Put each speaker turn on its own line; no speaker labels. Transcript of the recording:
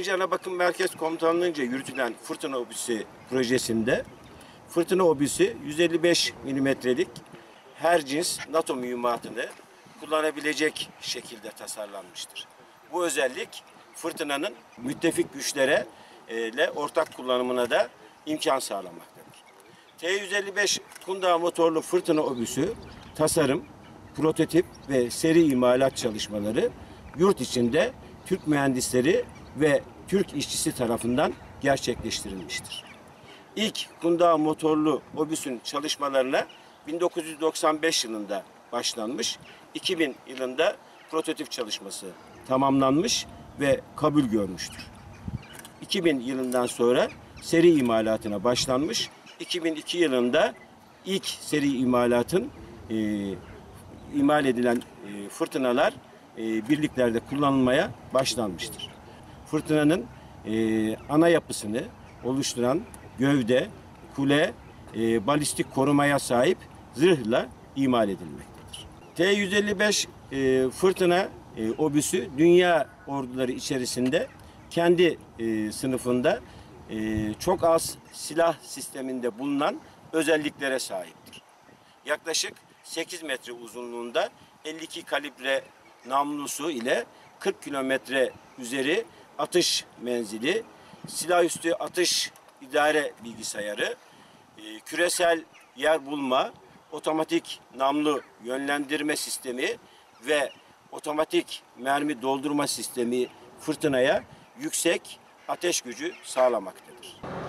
1. Ana Bakım Merkez Komutanlığı'nca yürütülen Fırtına Obüsü projesinde Fırtına Obüsü 155 milimetrelik her cins NATO mühimmatını kullanabilecek şekilde tasarlanmıştır. Bu özellik fırtınanın müttefik güçlere ortak kullanımına da imkan sağlamaktadır. T-155 Kundağ motorlu fırtına obüsü tasarım, prototip ve seri imalat çalışmaları yurt içinde Türk mühendisleri ve Türk işçisi tarafından gerçekleştirilmiştir. İlk Kundağ motorlu obüsün çalışmalarına 1995 yılında başlanmış, 2000 yılında prototip çalışması tamamlanmış ve kabul görmüştür. 2000 yılından sonra seri imalatına başlanmış, 2002 yılında ilk seri imalatın imal edilen fırtınalar birliklerde kullanılmaya başlanmıştır. Fırtınanın ana yapısını oluşturan gövde, kule, balistik korumaya sahip zırhla imal edilmektedir. T-155 fırtına obüsü dünya orduları içerisinde kendi sınıfında çok az silah sisteminde bulunan özelliklere sahiptir. Yaklaşık 8 metre uzunluğunda 52 kalibre namlusu ile 40 kilometre üzeri atış menzili, silahüstü atış idare bilgisayarı, küresel yer bulma, otomatik namlu yönlendirme sistemi ve otomatik mermi doldurma sistemi fırtınaya yüksek ateş gücü sağlamaktadır.